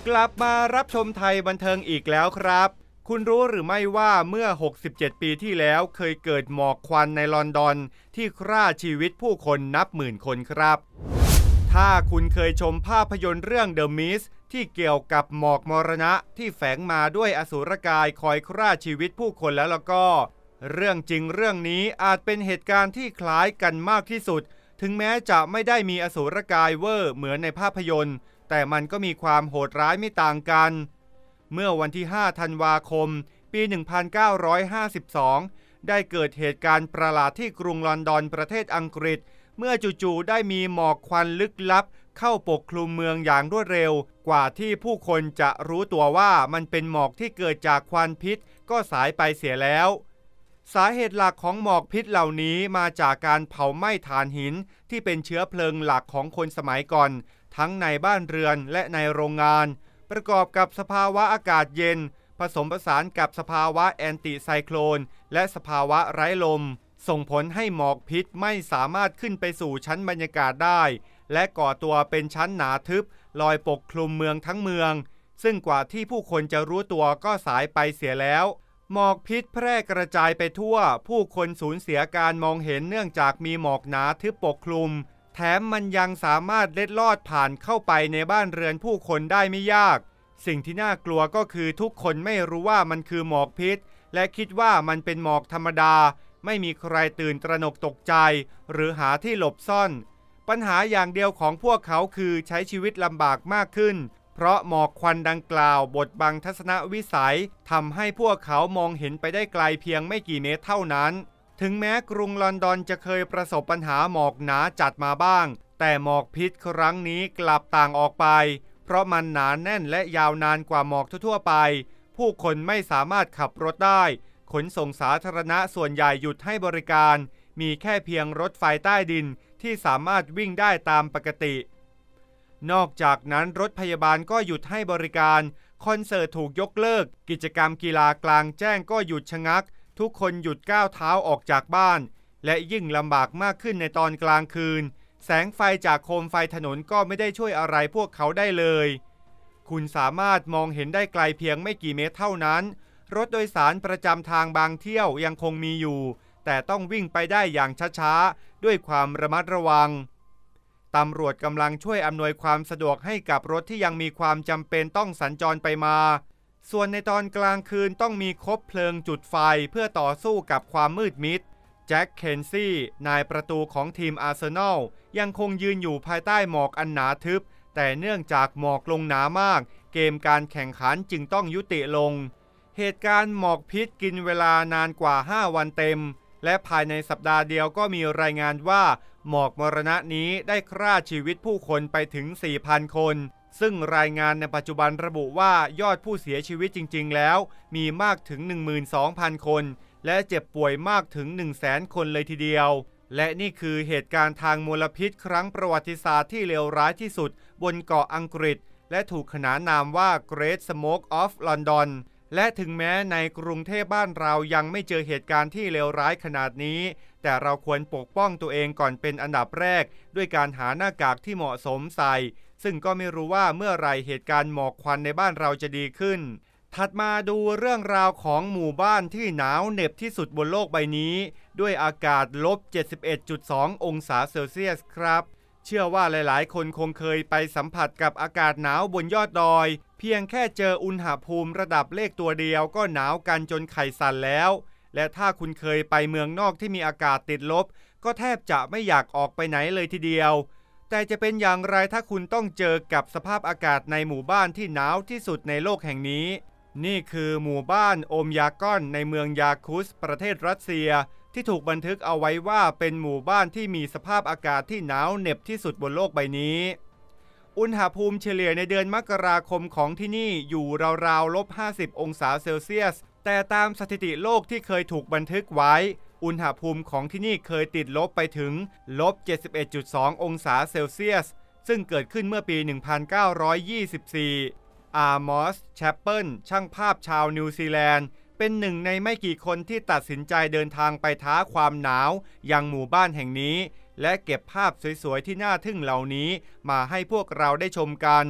กลับมารับชมไทยบันเทิงอีกแล้วครับคุณรู้หรือไม่ว่าเมื่อ67ปีที่แล้วเคยเกิดหมอกควันในลอนดอนที่ฆ่าชีวิตผู้คนนับหมื่นคนครับถ้าคุณเคยชมภาพยนตร์เรื่อง The Mist ที่เกี่ยวกับหมอกมรณะที่แฝงมาด้วยอสูรกายคอยฆ่าชีวิตผู้คนแล้วก็เรื่องจริงเรื่องนี้อาจเป็นเหตุการณ์ที่คล้ายกันมากที่สุดถึงแม้จะไม่ได้มีอสูรกายเวอร์เหมือนในภาพยนตร์แต่มันก็มีความโหดร้ายไม่ต่างกันเมื่อวันที่5ธันวาคมปี1952ได้เกิดเหตุการณ์ประหลาดที่กรุงลอนดอนประเทศอังกฤษเมื่อจู่ๆได้มีหมอกควันลึกลับเข้าปกคลุมเมืองอย่างรวดเร็วกว่าที่ผู้คนจะรู้ตัวว่ามันเป็นหมอกที่เกิดจากควันพิษก็สายไปเสียแล้วสาเหตุหลักของหมอกพิษเหล่านี้มาจากการเผาไหม้ถ่านหินที่เป็นเชื้อเพลิงหลักของคนสมัยก่อนทั้งในบ้านเรือนและในโรงงานประกอบกับสภาวะอากาศเย็นผสมผสานกับสภาวะแอนติไซโคลนและสภาวะไร้ลมส่งผลให้หมอกพิษไม่สามารถขึ้นไปสู่ชั้นบรรยากาศได้และก่อตัวเป็นชั้นหนาทึบลอยปกคลุมเมืองทั้งเมืองซึ่งกว่าที่ผู้คนจะรู้ตัวก็สายไปเสียแล้วหมอกพิษแพร่กระจายไปทั่วผู้คนสูญเสียการมองเห็นเนื่องจากมีหมอกหนาทึบปกคลุมแถมมันยังสามารถเล็ดลอดผ่านเข้าไปในบ้านเรือนผู้คนได้ไม่ยากสิ่งที่น่ากลัวก็คือทุกคนไม่รู้ว่ามันคือหมอกพิษและคิดว่ามันเป็นหมอกธรรมดาไม่มีใครตื่นตระหนกตกใจหรือหาที่หลบซ่อนปัญหาอย่างเดียวของพวกเขาคือใช้ชีวิตลำบากมากขึ้นเพราะหมอกควันดังกล่าวบดบังทัศนวิสัยทำให้พวกเขามองเห็นไปได้ไกลเพียงไม่กี่เมตรเท่านั้นถึงแม้กรุงลอนดอนจะเคยประสบปัญหาหมอกหนาจัดมาบ้างแต่หมอกพิษครั้งนี้กลับต่างออกไปเพราะมันหนาแน่นและยาวนานกว่าหมอกทั่วไปผู้คนไม่สามารถขับรถได้ขนส่งสาธารณะส่วนใหญ่หยุดให้บริการมีแค่เพียงรถไฟใต้ดินที่สามารถวิ่งได้ตามปกตินอกจากนั้นรถพยาบาลก็หยุดให้บริการคอนเสิร์ตถูกยกเลิกกิจกรรมกีฬากลางแจ้งก็หยุดชะงักทุกคนหยุดก้าวเท้าออกจากบ้านและยิ่งลำบากมากขึ้นในตอนกลางคืนแสงไฟจากโคมไฟถนนก็ไม่ได้ช่วยอะไรพวกเขาได้เลยคุณสามารถมองเห็นได้ไกลเพียงไม่กี่เมตรเท่านั้นรถโดยสารประจำทางบางเที่ยวยังคงมีอยู่แต่ต้องวิ่งไปได้อย่างช้าๆด้วยความระมัดระวังตำรวจกำลังช่วยอำนวยความสะดวกให้กับรถที่ยังมีความจำเป็นต้องสัญจรไปมาส่วนในตอนกลางคืนต้องมีคบเพลิงจุดไฟเพื่อต่อสู้กับความมืดมิดแจ็คเคนซี่นายประตูของทีมอาร์เซนอลยังคงยืนอยู่ภายใต้หมอกอันหนาทึบแต่เนื่องจากหมอกลงหนามากเกมการแข่งขันจึงต้องยุติลงเหตุการณ์หมอกพิษกินเวลานานกว่า5วันเต็มและภายในสัปดาห์เดียวก็มีรายงานว่าหมอกมรณะนี้ได้ฆ่าชีวิตผู้คนไปถึง 4,000 คนซึ่งรายงานในปัจจุบันระบุว่ายอดผู้เสียชีวิตจริงๆแล้วมีมากถึง 12,000 คนและเจ็บป่วยมากถึง 100,000 คนเลยทีเดียวและนี่คือเหตุการณ์ทางมลพิษครั้งประวัติศาสตร์ที่เลวร้ายที่สุดบนเกาะอังกฤษและถูกขนานนามว่า Great Smoke of London และถึงแม้ในกรุงเทพบ้านเรายังไม่เจอเหตุการณ์ที่เลวร้ายขนาดนี้แต่เราควรปกป้องตัวเองก่อนเป็นอันดับแรกด้วยการหาหน้ากากที่เหมาะสมใส่ซึ่งก็ไม่รู้ว่าเมื่อไหร่เหตุการณ์หมอกควันในบ้านเราจะดีขึ้นถัดมาดูเรื่องราวของหมู่บ้านที่หนาวเหน็บที่สุดบนโลกใบนี้ด้วยอากาศลบ 71.2 องศาเซลเซียสครับเชื่อว่าหลายๆคนคงเคยไปสัมผัสกับอากาศหนาวบนยอดดอยเพียงแค่เจออุณหภูมิระดับเลขตัวเดียวก็หนาวกันจนไข่สั่นแล้วและถ้าคุณเคยไปเมืองนอกที่มีอากาศติดลบก็แทบจะไม่อยากออกไปไหนเลยทีเดียวแต่จะเป็นอย่างไรถ้าคุณต้องเจอกับสภาพอากาศในหมู่บ้านที่หนาวที่สุดในโลกแห่งนี้นี่คือหมู่บ้านโอมยากอนในเมืองยาคุสประเทศรัสเซียที่ถูกบันทึกเอาไว้ว่าเป็นหมู่บ้านที่มีสภาพอากาศที่หนาวเหน็บที่สุดบนโลกใบนี้อุณหภูมิเฉลี่ยในเดือนมกราคมของที่นี่อยู่ราวๆ-50 องศาเซลเซียสแต่ตามสถิติโลกที่เคยถูกบันทึกไว้อุณหภูมิของที่นี่เคยติดลบไปถึง-71.2 องศาเซลเซียสซึ่งเกิดขึ้นเมื่อปี 1924 อาร์มอส แชปเปิลช่างภาพชาวนิวซีแลนด์เป็นหนึ่งในไม่กี่คนที่ตัดสินใจเดินทางไปท้าความหนาวยังหมู่บ้านแห่งนี้และเก็บภาพสวยๆที่น่าทึ่งเหล่านี้มาให้พวกเราได้ชมกันผ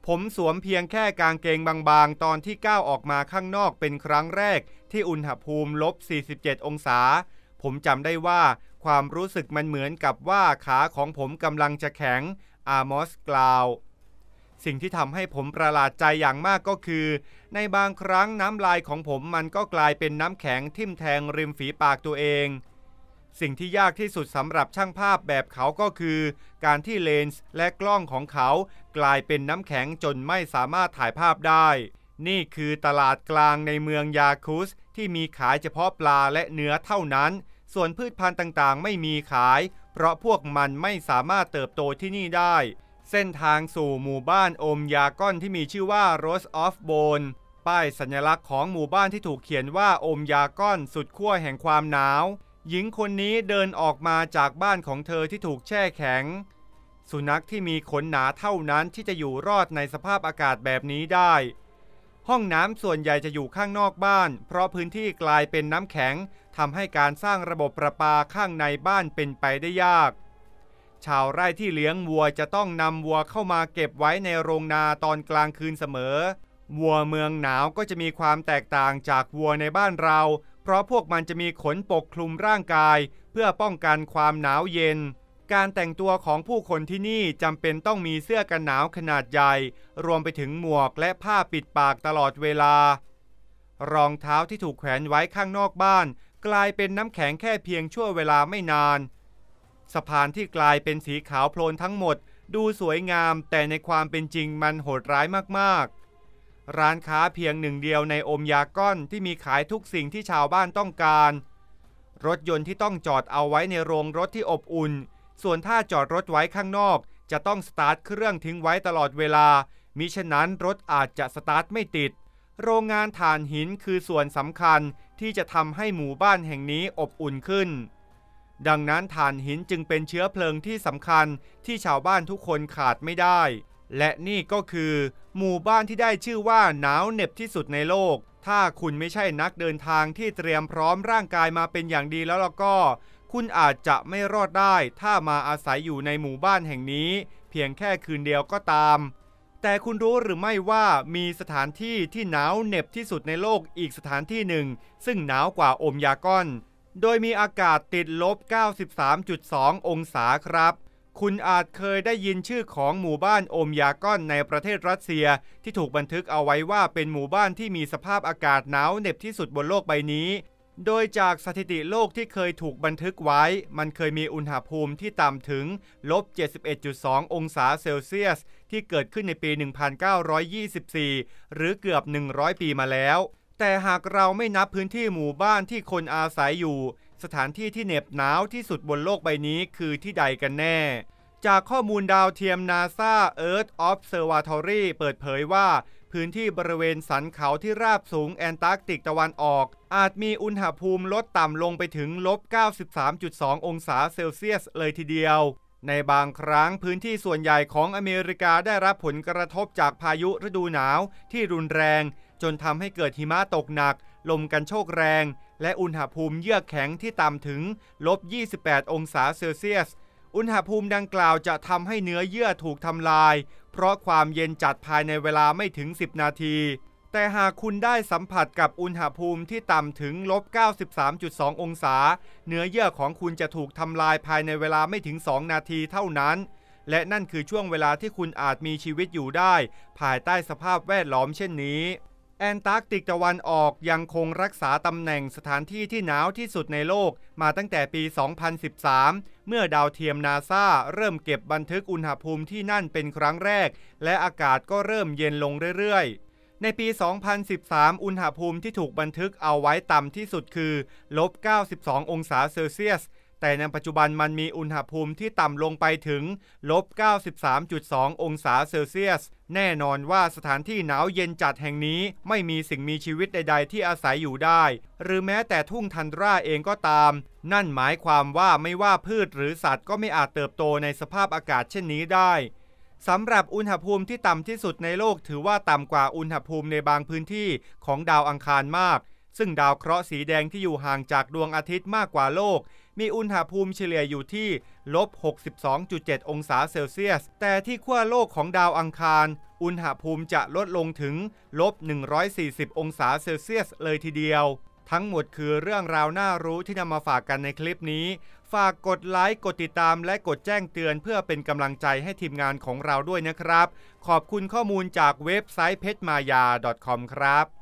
ผมสวมเพียงแค่กางเกงบางๆตอนที่ก้าวออกมาข้างนอกเป็นครั้งแรกที่อุณหภูมิ-47 องศาผมจำได้ว่าความรู้สึกมันเหมือนกับว่าขาของผมกำลังจะแข็งอามอสกล่าวสิ่งที่ทำให้ผมประหลาดใจอย่างมากก็คือในบางครั้งน้ำลายของผมมันก็กลายเป็นน้ำแข็งทิ่มแทงริมฝีปากตัวเองสิ่งที่ยากที่สุดสำหรับช่างภาพแบบเขาก็คือการที่เลนส์และกล้องของเขากลายเป็นน้ำแข็งจนไม่สามารถถ่ายภาพได้นี่คือตลาดกลางในเมืองยาคุสที่มีขายเฉพาะปลาและเนื้อเท่านั้นส่วนพืชพันธุ์ต่างๆไม่มีขายเพราะพวกมันไม่สามารถเติบโตที่นี่ได้เส้นทางสู่หมู่บ้านโอมยากอนที่มีชื่อว่า Rose of Bone ป้ายสัญลักษณ์ของหมู่บ้านที่ถูกเขียนว่าโอมยากอนสุดขั้วแห่งความหนาวหญิงคนนี้เดินออกมาจากบ้านของเธอที่ถูกแช่แข็งสุนัขที่มีขนหนาเท่านั้นที่จะอยู่รอดในสภาพอากาศแบบนี้ได้ห้องน้ำส่วนใหญ่จะอยู่ข้างนอกบ้านเพราะพื้นที่กลายเป็นน้ำแข็งทำให้การสร้างระบบประปาข้างในบ้านเป็นไปได้ยากชาวไร่ที่เลี้ยงวัวจะต้องนำวัวเข้ามาเก็บไว้ในโรงนาตอนกลางคืนเสมอวัวเมืองหนาวก็จะมีความแตกต่างจากวัวในบ้านเราเพราะพวกมันจะมีขนปกคลุมร่างกายเพื่อป้องกันความหนาวเย็นการแต่งตัวของผู้คนที่นี่จำเป็นต้องมีเสื้อกันหนาวขนาดใหญ่รวมไปถึงหมวกและผ้าปิดปากตลอดเวลารองเท้าที่ถูกแขวนไว้ข้างนอกบ้านกลายเป็นน้ำแข็งแค่เพียงชั่วเวลาไม่นานสะพานที่กลายเป็นสีขาวโพลนทั้งหมดดูสวยงามแต่ในความเป็นจริงมันโหดร้ายมากๆร้านค้าเพียงหนึ่งเดียวในโอมยากอนที่มีขายทุกสิ่งที่ชาวบ้านต้องการรถยนต์ที่ต้องจอดเอาไว้ในโรงรถที่อบอุ่นส่วนถ้าจอดรถไว้ข้างนอกจะต้องสตาร์ทเครื่องทิ้งไว้ตลอดเวลามิฉะนั้นรถอาจจะสตาร์ทไม่ติดโรงงานถ่านหินคือส่วนสำคัญที่จะทำให้หมู่บ้านแห่งนี้อบอุ่นขึ้นดังนั้นถ่านหินจึงเป็นเชื้อเพลิงที่สำคัญที่ชาวบ้านทุกคนขาดไม่ได้และนี่ก็คือหมู่บ้านที่ได้ชื่อว่าหนาวเหน็บที่สุดในโลกถ้าคุณไม่ใช่นักเดินทางที่เตรียมพร้อมร่างกายมาเป็นอย่างดีแล้วก็คุณอาจจะไม่รอดได้ถ้ามาอาศัยอยู่ในหมู่บ้านแห่งนี้เพียงแค่คืนเดียวก็ตามแต่คุณรู้หรือไม่ว่ามีสถานที่ที่หนาวเหน็บที่สุดในโลกอีกสถานที่หนึ่งซึ่งหนาวกว่าโอมยากอนโดยมีอากาศติด-93.2 องศาครับคุณอาจเคยได้ยินชื่อของหมู่บ้านโอมยากอนในประเทศรัสเซียที่ถูกบันทึกเอาไว้ว่าเป็นหมู่บ้านที่มีสภาพอากาศหนาวเหน็บที่สุดบนโลกใบนี้โดยจากสถิติโลกที่เคยถูกบันทึกไว้มันเคยมีอุณหภูมิที่ต่ำถึง-71.2 องศาเซลเซียสที่เกิดขึ้นในปี 1924 หรือเกือบ 100 ปีมาแล้วแต่หากเราไม่นับพื้นที่หมู่บ้านที่คนอาศัยอยู่สถานที่ที่เหน็บหนาวที่สุดบนโลกใบนี้คือที่ใดกันแน่จากข้อมูลดาวเทียม NASA Earth Observatory เปิดเผยว่าพื้นที่บริเวณสันเขาที่ราบสูงแอนตาร์กติกตะวันออกอาจมีอุณหภูมิลดต่ำลงไปถึง-93.2 องศาเซลเซียสเลยทีเดียวในบางครั้งพื้นที่ส่วนใหญ่ของอเมริกาได้รับผลกระทบจากพายุฤดูหนาวที่รุนแรงจนทำให้เกิดหิมะตกหนักลมกันโชกแรงและอุณหภูมิเยือกแข็งที่ต่ำถึง-28 องศาเซลเซียสอุณหภูมิดังกล่าวจะทำให้เนื้อเยื่อถูกทำลายเพราะความเย็นจัดภายในเวลาไม่ถึง10นาทีแต่หากคุณได้สัมผัสกับอุณหภูมิที่ต่ำถึง-93.2 องศาเนื้อเยื่อของคุณจะถูกทำลายภายในเวลาไม่ถึง2นาทีเท่านั้นและนั่นคือช่วงเวลาที่คุณอาจมีชีวิตอยู่ได้ภายใต้สภาพแวดล้อมเช่นนี้แอนตาร์กติกตะวันออกยังคงรักษาตำแหน่งสถานที่ที่หนาวที่สุดในโลกมาตั้งแต่ปี 2013 เมื่อดาวเทียม NASA เริ่มเก็บบันทึกอุณหภูมิที่นั่นเป็นครั้งแรกและอากาศก็เริ่มเย็นลงเรื่อยๆในปี 2013 อุณหภูมิที่ถูกบันทึกเอาไว้ต่ำที่สุดคือ-92 องศาเซลเซียสแต่ในปัจจุบันมันมีอุณหภูมิที่ต่ำลงไปถึง-93.2 องศาเซลเซียสแน่นอนว่าสถานที่หนาวเย็นจัดแห่งนี้ไม่มีสิ่งมีชีวิตใดๆที่อาศัยอยู่ได้หรือแม้แต่ทุ่งทันดราเองก็ตามนั่นหมายความว่าไม่ว่าพืชหรือสัตว์ก็ไม่อาจเติบโตในสภาพอากาศเช่นนี้ได้สำหรับอุณหภูมิที่ต่ำที่สุดในโลกถือว่าต่ำกว่าอุณหภูมิในบางพื้นที่ของดาวอังคารมากซึ่งดาวเคราะห์สีแดงที่อยู่ห่างจากดวงอาทิตย์มากกว่าโลกมีอุณหภูมิเฉลี่ยอยู่ที่-62.7 องศาเซลเซียสแต่ที่ขั้วโลกของดาวอังคารอุณหภูมิจะลดลงถึง-140 องศาเซลเซียสเลยทีเดียวทั้งหมดคือเรื่องราวน่ารู้ที่นำมาฝากกันในคลิปนี้ฝากกดไลค์กดติดตามและกดแจ้งเตือนเพื่อเป็นกำลังใจให้ทีมงานของเราด้วยนะครับขอบคุณข้อมูลจากเว็บไซต์ petmaya.com ครับ